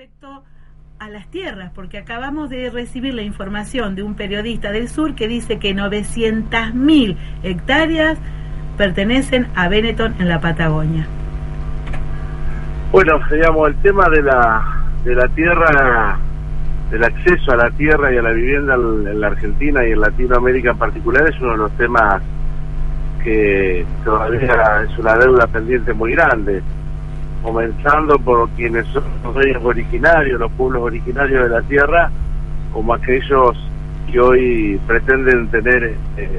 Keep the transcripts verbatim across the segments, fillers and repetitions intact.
respecto a las tierras, porque acabamos de recibir la información de un periodista del sur que dice que novecientas mil hectáreas pertenecen a Benetton en la Patagonia. Bueno, digamos, el tema de la de la tierra, del acceso a la tierra y a la vivienda en la Argentina y en Latinoamérica en particular es uno de los temas que todavía es una deuda pendiente muy grande, comenzando por quienes son los dueños originarios, los pueblos originarios de la tierra, como aquellos que hoy pretenden tener... Eh,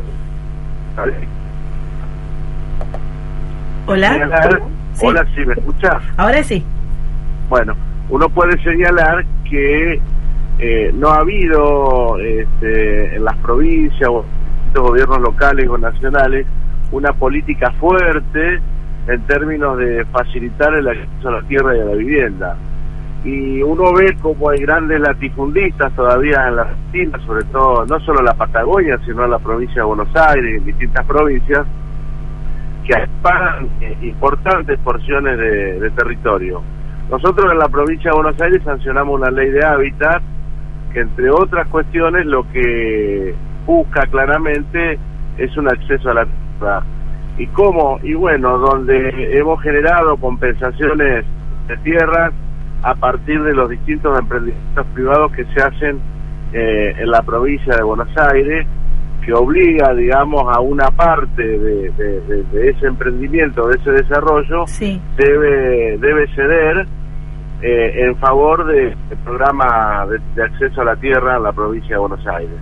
Hola. Señalar, ¿Sí? Hola, ¿sí me escuchas? Ahora sí. Bueno, uno puede señalar que eh, no ha habido este, en las provincias o en los gobiernos locales o nacionales una política fuerte en términos de facilitar el acceso a la tierra y a la vivienda. Y uno ve como hay grandes latifundistas todavía en la Argentina, sobre todo, no solo en la Patagonia, sino en la provincia de Buenos Aires y en distintas provincias, que acaparan eh, importantes porciones de, de territorio. Nosotros en la provincia de Buenos Aires sancionamos una ley de hábitat que, entre otras cuestiones, lo que busca claramente es un acceso a la tierra. ¿Y cómo? Y bueno, donde hemos generado compensaciones de tierras a partir de los distintos emprendimientos privados que se hacen eh, en la provincia de Buenos Aires, que obliga, digamos, a una parte de, de, de, de ese emprendimiento, de ese desarrollo, Sí. debe debe ceder eh, en favor del de programa de, de acceso a la tierra en la provincia de Buenos Aires.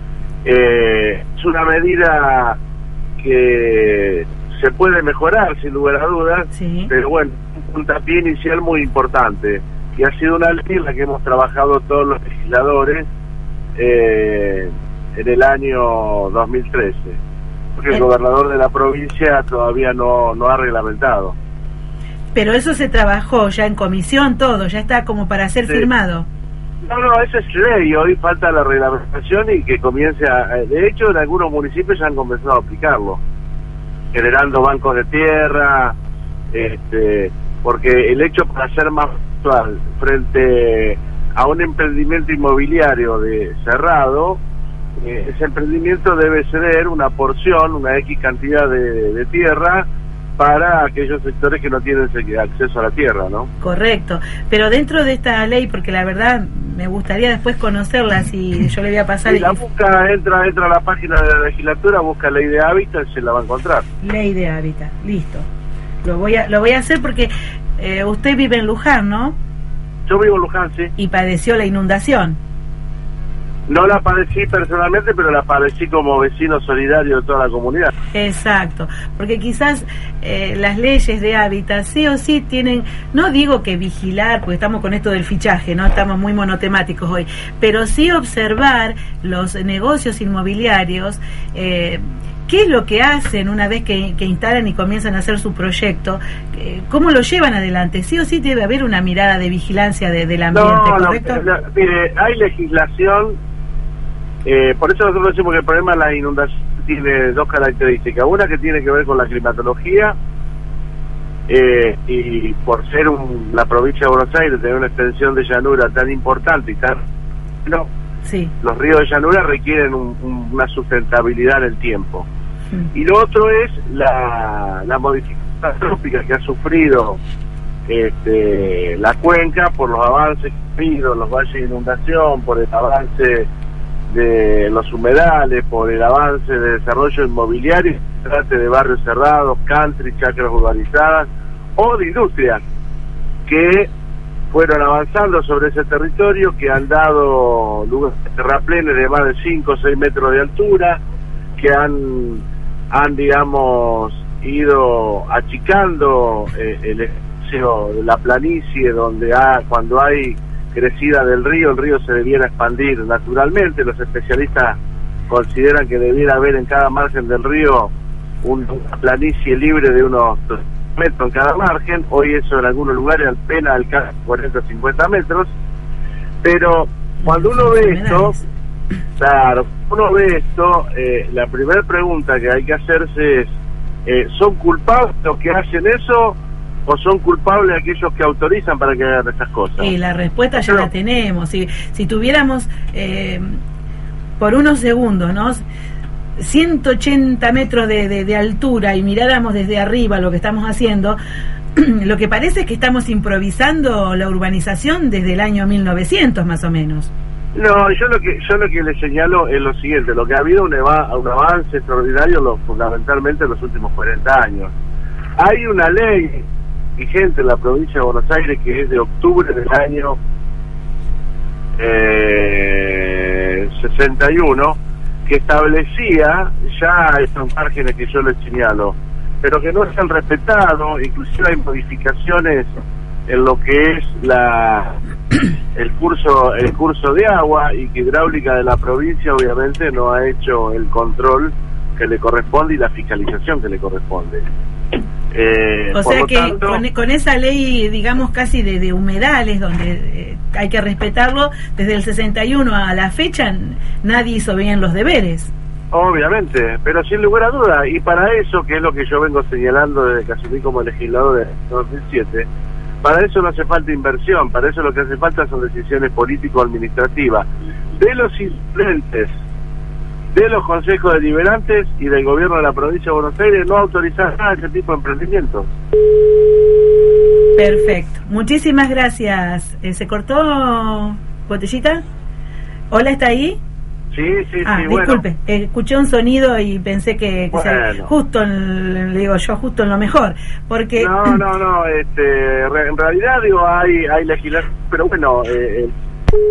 Eh, es una medida que se puede mejorar sin lugar a dudas, Sí. pero bueno, un puntapié inicial muy importante, que ha sido una ley en la que hemos trabajado todos los legisladores eh, en el año dos mil trece, porque el Eh. gobernador de la provincia todavía no, no ha reglamentado. Pero eso se trabajó ya en comisión, todo, ya está como para ser Sí. firmado. No, no, eso es ley, hoy falta la reglamentación y que comience a... De hecho, en algunos municipios ya han comenzado a aplicarlo, generando bancos de tierra, este, porque el hecho, para ser más actual, frente a un emprendimiento inmobiliario de cerrado, eh, ese emprendimiento debe ceder una porción, una X cantidad de, de tierra para aquellos sectores que no tienen acceso a la tierra, ¿no? Correcto, pero dentro de esta ley, porque la verdad me gustaría después conocerla, si yo le voy a pasar... Si la busca, entra, entra a la página de la legislatura, busca ley de hábitat y se la va a encontrar. Ley de hábitat, listo. Lo voy a, lo voy a hacer porque eh, usted vive en Luján, ¿no? Yo vivo en Luján, sí. Y padeció la inundación. No la padecí personalmente, pero la padecí como vecino solidario de toda la comunidad. Exacto, porque quizás eh, las leyes de hábitat sí o sí tienen, no digo que vigilar, porque estamos con esto del fichaje, no estamos muy monotemáticos hoy, pero sí observar los negocios inmobiliarios, eh, qué es lo que hacen una vez que, que instalan y comienzan a hacer su proyecto, eh, cómo lo llevan adelante. Sí o sí debe haber una mirada de vigilancia de, del ambiente, no, ¿correcto? No, la, mire, hay legislación. Eh, por eso nosotros decimos que el problema de la inundación tiene dos características. Una que tiene que ver con la climatología, eh, y por ser un, la provincia de Buenos Aires, tener una extensión de llanura tan importante y tan... No, sí. Los ríos de llanura requieren un, un, una sustentabilidad en el tiempo. Mm. Y lo otro es la, la modificación antrópica que ha sufrido este, la cuenca por los avances que ha habido, los valles de inundación, por el avance de los humedales, por el avance de desarrollo inmobiliario, se trate de barrios cerrados, country, chacras urbanizadas o de industrias que fueron avanzando sobre ese territorio, que han dado lugares de terraplenes de más de cinco o seis metros de altura, que han, han digamos, ido achicando eh, el espacio de la planicie, donde ha, cuando hay crecida del río, el río se debiera expandir naturalmente. Los especialistas consideran que debiera haber en cada margen del río un, una planicie libre de unos metros en cada margen. Hoy eso en algunos lugares apenas alcanza cuarenta o cincuenta metros, pero cuando uno ve esto, claro, uno ve esto, eh, la primera pregunta que hay que hacerse es, eh, ¿son culpables los que hacen eso o son culpables aquellos que autorizan para que hagan esas cosas? Y la respuesta ya Pero, la tenemos. Si, si tuviéramos eh, por unos segundos, ¿no?, ciento ochenta metros de, de, de altura y miráramos desde arriba lo que estamos haciendo, lo que parece es que estamos improvisando la urbanización desde el año mil novecientos más o menos. No, yo lo que yo lo que le señalo es lo siguiente: lo que ha habido un, eva, un avance extraordinario, lo, fundamentalmente en los últimos cuarenta años. Hay una ley vigente en la provincia de Buenos Aires que es de octubre del año eh, sesenta y uno, que establecía ya estos márgenes que yo les señalo, pero que no se han respetado. Inclusive hay modificaciones en lo que es la el curso el curso de agua, y que Hidráulica de la provincia obviamente no ha hecho el control que le corresponde y la fiscalización que le corresponde. Eh, o sea que tanto, con, con esa ley, digamos, casi de, de humedales, donde eh, hay que respetarlo, desde el sesenta y uno a la fecha nadie hizo bien los deberes. Obviamente, pero sin lugar a duda, y para eso, que es lo que yo vengo señalando desde que asumí como legislador de dos mil siete, para eso no hace falta inversión, para eso lo que hace falta son decisiones político-administrativas de los intendentes, de los consejos deliberantes y del gobierno de la provincia de Buenos Aires, no autorizar nada de ese tipo de emprendimientos. Perfecto, muchísimas gracias. Eh, ¿Se cortó, Botellita? ¿Hola, está ahí? Sí, sí, ah, sí, disculpe, bueno. eh, escuché un sonido y pensé que, que bueno. sea, justo en, le digo yo, justo en lo mejor, porque... No, no, no, este, en realidad, digo, hay, hay legislación, pero bueno... Eh, eh.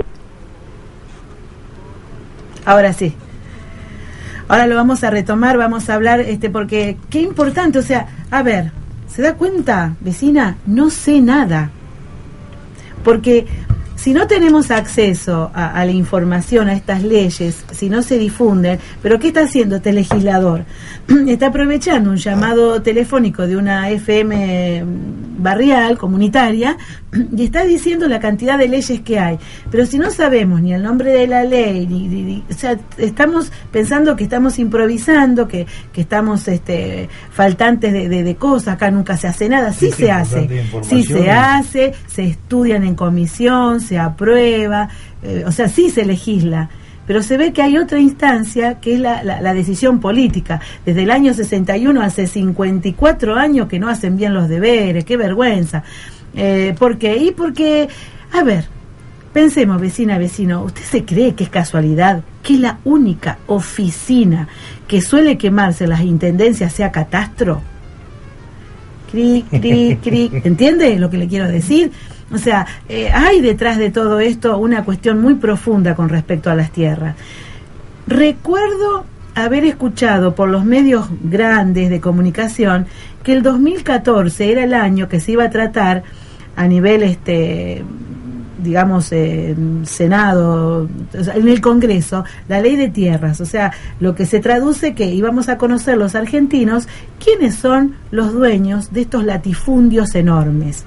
Ahora sí. Ahora lo vamos a retomar, vamos a hablar, este, porque qué importante, o sea, a ver, ¿se da cuenta, vecina? No sé nada. Porque si no tenemos acceso a, a la información, a estas leyes, si no se difunden, pero ¿qué está haciendo este legislador? Está aprovechando un llamado telefónico de una F M barrial, comunitaria, y está diciendo la cantidad de leyes que hay. Pero si no sabemos ni el nombre de la ley, ni, ni, ni, o sea, estamos pensando que estamos improvisando, que, que estamos este, faltantes de, de, de cosas, acá nunca se hace nada. Sí, sí se hace, sí se hace, se estudian en comisión, se aprueba, eh, o sea, sí se legisla. Pero se ve que hay otra instancia que es la, la, la decisión política. Desde el año sesenta y uno, hace cincuenta y cuatro años que no hacen bien los deberes, qué vergüenza. Eh, ¿Por qué? Y porque, a ver, pensemos, vecina, vecino, ¿usted se cree que es casualidad que la única oficina que suele quemarse en las intendencias sea Catastro? Cri, cri, cri. ¿Entiende lo que le quiero decir? O sea, eh, hay detrás de todo esto una cuestión muy profunda con respecto a las tierras. Recuerdo haber escuchado por los medios grandes de comunicación que el dos mil catorce era el año que se iba a tratar a nivel, este, digamos, eh, Senado, o sea, en el Congreso, la ley de tierras. O sea, lo que se traduce que íbamos a conocer los argentinos quiénes son los dueños de estos latifundios enormes.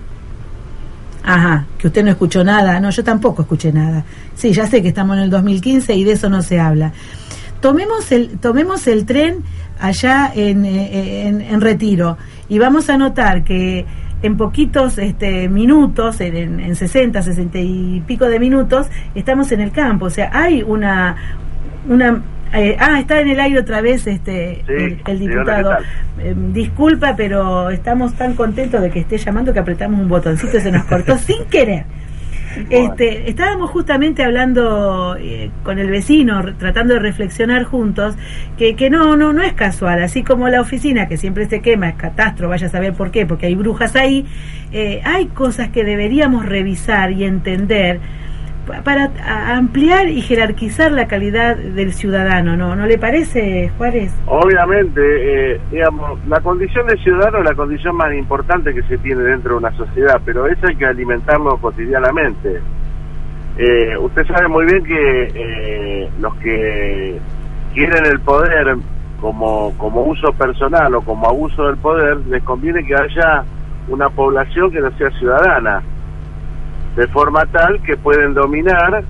Ajá, que usted no escuchó nada. No, yo tampoco escuché nada. Sí, ya sé que estamos en el dos mil quince y de eso no se habla. Tomemos el, tomemos el tren allá en, en, en Retiro y vamos a notar que en poquitos este, minutos, en, en sesenta, sesenta y pico de minutos, estamos en el campo. O sea, hay una... una Eh, ah, está en el aire otra vez este sí, el, el diputado. Eh, disculpa, pero estamos tan contentos de que esté llamando que apretamos un botoncito y se nos cortó sin querer. Este, estábamos justamente hablando eh, con el vecino, re, tratando de reflexionar juntos, que, que no, no, no es casual, así como la oficina que siempre se quema, es Catastro, vaya a saber por qué, porque hay brujas ahí, eh, hay cosas que deberíamos revisar y entender para ampliar y jerarquizar la calidad del ciudadano, ¿no? ¿No le parece, Juárez? Obviamente, eh, digamos, la condición de ciudadano es la condición más importante que se tiene dentro de una sociedad, pero eso hay que alimentarlo cotidianamente. Eh, usted sabe muy bien que eh, los que quieren el poder como, como uso personal o como abuso del poder, les conviene que haya una población que no sea ciudadana, de forma tal que pueden dominar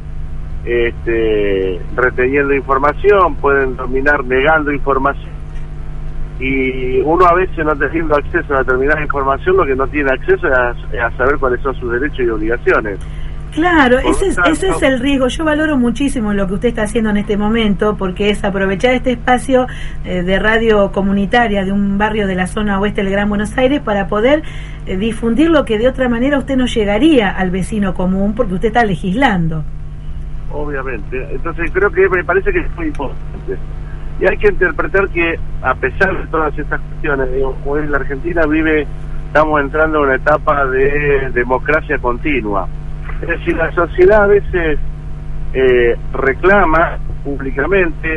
este, reteniendo información, pueden dominar negando información y uno a veces no teniendo acceso a determinada información, lo que no tiene acceso es a, es a saber cuáles son sus derechos y obligaciones. Claro, ese es, ese es el riesgo. Yo valoro muchísimo lo que usted está haciendo en este momento, porque es aprovechar este espacio eh, de radio comunitaria de un barrio de la zona oeste del Gran Buenos Aires para poder eh, difundir lo que de otra manera usted no llegaría al vecino común, porque usted está legislando. Obviamente. Entonces creo que me parece que es muy importante. Y hay que interpretar que, a pesar de todas estas cuestiones, digo, como es la Argentina vive, estamos entrando en una etapa de democracia continua. Es decir, la sociedad a veces eh, reclama públicamente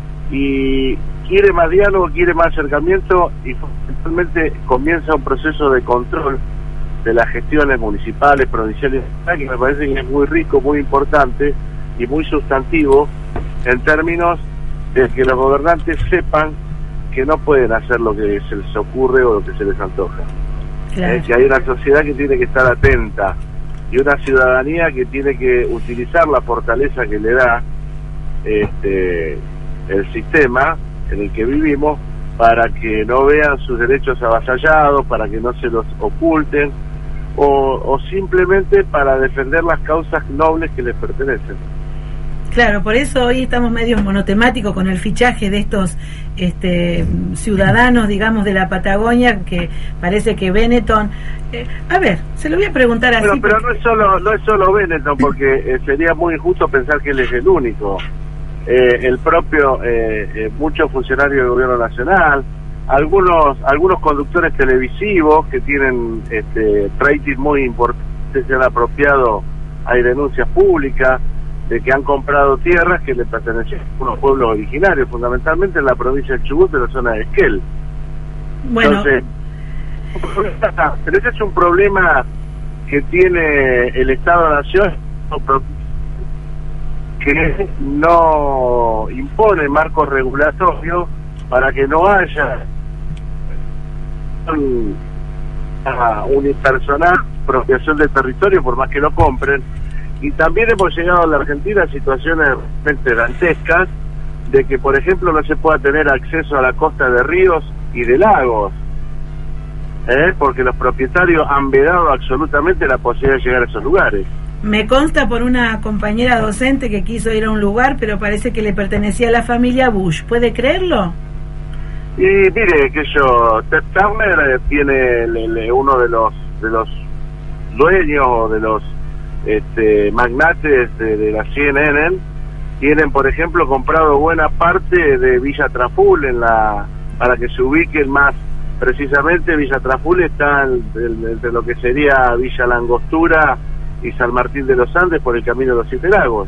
y quiere más diálogo, quiere más acercamiento y fundamentalmente comienza un proceso de control de las gestiones municipales, provinciales, que me parece que es muy rico, muy importante y muy sustantivo en términos de que los gobernantes sepan que no pueden hacer lo que se les ocurre o lo que se les antoja. Claro. Eh, que hay una sociedad que tiene que estar atenta y una ciudadanía que tiene que utilizar la fortaleza que le da este el sistema en el que vivimos para que no vean sus derechos avasallados, para que no se los oculten o, o simplemente para defender las causas nobles que les pertenecen. Claro, por eso hoy estamos medio monotemáticos con el fichaje de estos este, ciudadanos, digamos, de la Patagonia, que parece que Benetton... Eh, a ver, se lo voy a preguntar así... Pero, pero porque... no es solo no es solo Benetton, porque eh, sería muy injusto pensar que él es el único. Eh, el propio, eh, eh, muchos funcionarios del gobierno nacional, algunos algunos conductores televisivos que tienen este, rating muy importantes, se han apropiado, hay denuncias públicas de que han comprado tierras que le pertenecían a unos pueblos originarios, fundamentalmente en la provincia de Chubut, de la zona de Esquel. Bueno. Entonces, pero ese es un problema que tiene el Estado-Nación, que no impone marcos regulatorios para que no haya una unipersonal apropiación del territorio, por más que lo compren. Y también hemos llegado a la Argentina a situaciones realmente dantescas de que, por ejemplo, no se pueda tener acceso a la costa de ríos y de lagos, ¿eh? Porque los propietarios han vedado absolutamente la posibilidad de llegar a esos lugares. Me consta por una compañera docente que quiso ir a un lugar, pero parece que le pertenecía a la familia Bush. ¿Puede creerlo? Y mire, que yo, Ted Turner eh, tiene le, le, uno de los de los dueños o de los este, magnates de, de la C N N, tienen, por ejemplo, comprado buena parte de Villa Traful, en la para que se ubiquen más precisamente. Villa Traful está entre lo que sería Villa Langostura y San Martín de los Andes, por el camino de los Siete Lagos.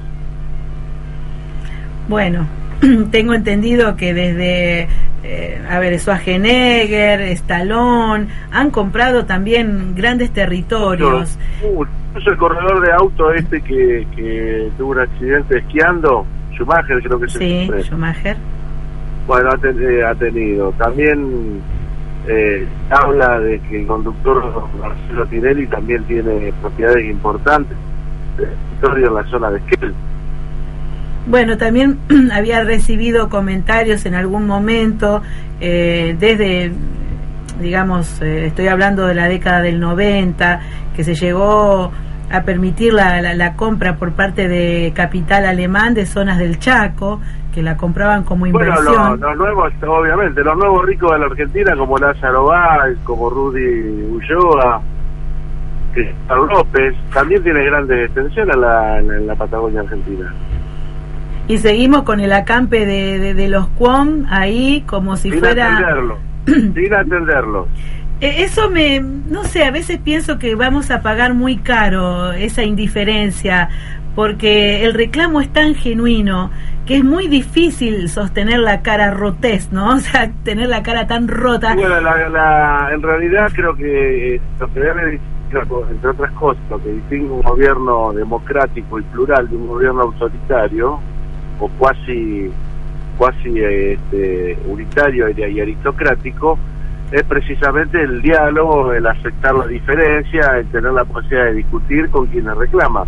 Bueno, tengo entendido que desde, eh, a ver, Schwarzenegger, Stallone, han comprado también grandes territorios. Uh, el corredor de auto este que, que tuvo un accidente esquiando, Schumacher creo que es sí, el Schumacher. Bueno, ha, ten, eh, ha tenido. También eh, habla de que el conductor Marcelo Tinelli también tiene propiedades importantes de territorio en la zona de Esquel. Bueno, también había recibido comentarios en algún momento, eh, desde, digamos, eh, estoy hablando de la década del noventa, que se llegó a permitir la, la, la compra por parte de capital alemán de zonas del Chaco, que la compraban como inversión. Bueno, los, los nuevos, obviamente, los nuevos ricos de la Argentina, como Lázaro Báez, como Rudy Ulloa, Cristóbal López, también tiene grandes extensiones en la, en la Patagonia Argentina. Y seguimos con el acampe de, de, de los Cuom ahí como si sin fuera... Atenderlo, sin atenderlo. Eso me, no sé, a veces pienso que vamos a pagar muy caro esa indiferencia, porque el reclamo es tan genuino que es muy difícil sostener la cara rotez, ¿no? O sea, tener la cara tan rota. Bueno, la, la, en realidad creo que lo que debe, entre otras cosas, lo que distingue un gobierno democrático y plural de un gobierno autoritario o cuasi cuasi este, unitario y aristocrático, es precisamente el diálogo, el aceptar la diferencia, el tener la posibilidad de discutir con quienes reclaman.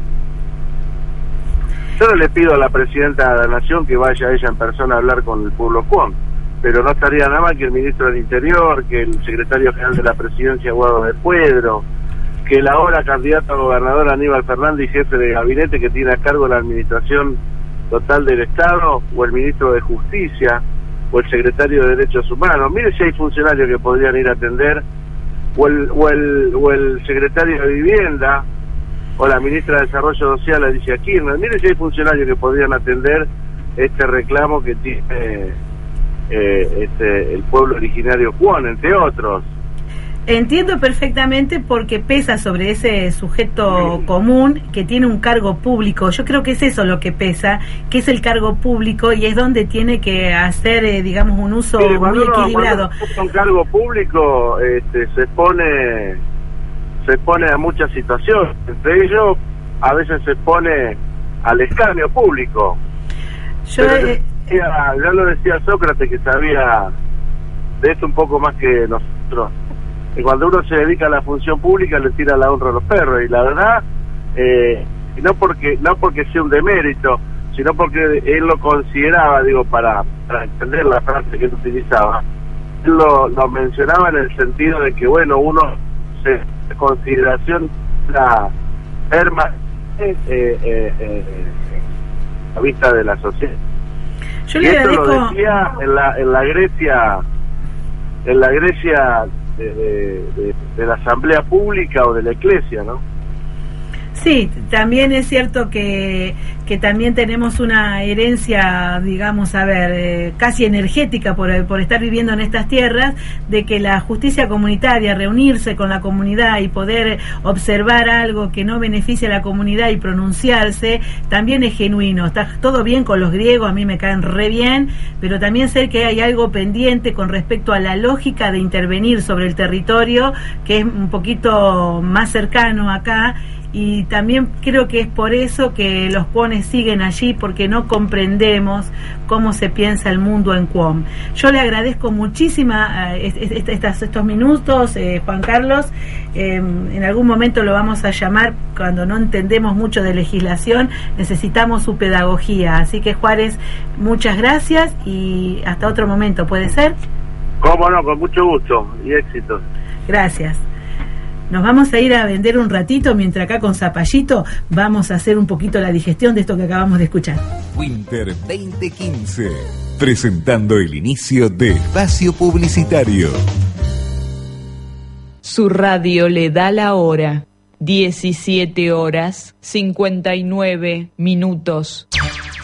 Yo no le pido a la presidenta de la Nación que vaya ella en persona a hablar con el pueblo Cuom, pero no estaría nada mal que el ministro del Interior, que el secretario general de la Presidencia, Guado de Puedro, que el ahora candidato a gobernador Aníbal Fernández y jefe de gabinete que tiene a cargo la administración total del Estado, o el ministro de Justicia, o el secretario de Derechos Humanos. Mire si hay funcionarios que podrían ir a atender, o el, o el, o el secretario de Vivienda, o la ministra de Desarrollo Social, Alicia Kirchner. Mire si hay funcionarios que podrían atender este reclamo que tiene eh, este, el pueblo originario Cuon, entre otros. Entiendo perfectamente porque pesa sobre ese sujeto común que tiene un cargo público. Yo creo que es eso lo que pesa, que es el cargo público y es donde tiene que hacer, eh, digamos, un uso Mire, muy uno, equilibrado. Cuando un cargo público este, se expone, se expone a muchas situaciones. Entre ellos, a veces se expone al escarnio público. Yo, eh, decía, ya lo decía Sócrates, que sabía de esto un poco más que nosotros. Y cuando uno se dedica a la función pública le tira la honra a los perros, y la verdad, eh, no porque no porque sea un demérito, sino porque él lo consideraba, digo, para, para entender la frase que él utilizaba, él lo, lo mencionaba en el sentido de que, bueno, uno se consideración la permanente eh, eh, eh, a vista de la sociedad. Yo y le esto agradezco... lo decía en la, en la Grecia, en la Grecia De, de, de la asamblea pública o de la iglesia, ¿no? Sí, también es cierto que, que también tenemos una herencia, digamos, a ver, eh, casi energética por, por estar viviendo en estas tierras, de que la justicia comunitaria, reunirse con la comunidad y poder observar algo que no beneficia a la comunidad y pronunciarse, también es genuino. Está todo bien con los griegos, a mí me caen re bien, pero también sé que hay algo pendiente con respecto a la lógica de intervenir sobre el territorio, que es un poquito más cercano acá. Y también creo que es por eso que los cuones siguen allí, porque no comprendemos cómo se piensa el mundo en Cuom. Yo le agradezco muchísima eh, est est estos minutos, eh, Juan Carlos. Eh, en algún momento lo vamos a llamar cuando no entendemos mucho de legislación, necesitamos su pedagogía. Así que, Juárez, muchas gracias y hasta otro momento, ¿puede ser? Cómo no, con mucho gusto y éxito. Gracias. Nos vamos a ir a vender un ratito, mientras acá con Zapallito vamos a hacer un poquito la digestión de esto que acabamos de escuchar. Winter veinte quince, presentando el inicio de Espacio Publicitario. Su radio le da la hora, diecisiete horas cincuenta y nueve minutos.